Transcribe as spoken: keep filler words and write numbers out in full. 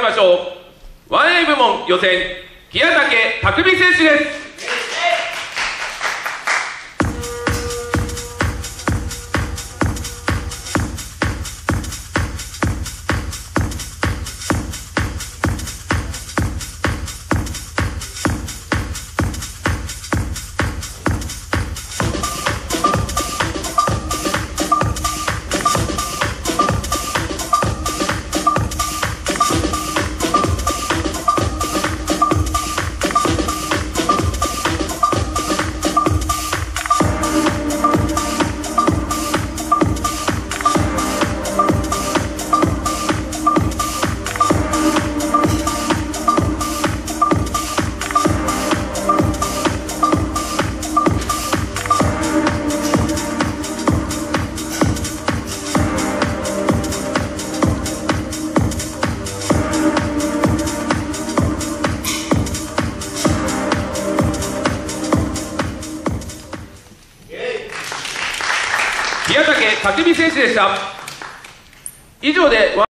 りましょう。ワンエー 部門予選、宮武拓海選手です。宮武拓海選手でした。以上で